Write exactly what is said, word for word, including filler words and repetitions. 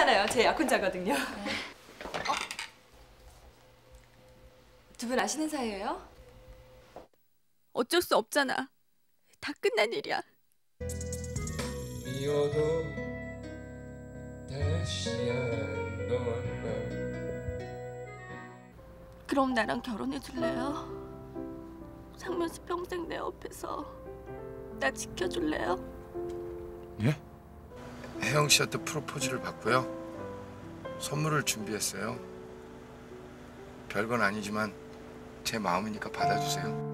괜찮아요. 제 약혼자거든요. 어? 두 분 아시는 사이예요? 어쩔 수 없잖아. 다 끝난 일이야. 미워도 다시 한 번만. 그럼 나랑 결혼해 줄래요? 상면 씨 평생 내 옆에서 나 지켜줄래요? 예? 혜영 씨한테 프로포즈를 받고요. 선물을 준비했어요. 별건 아니지만 제 마음이니까 받아주세요.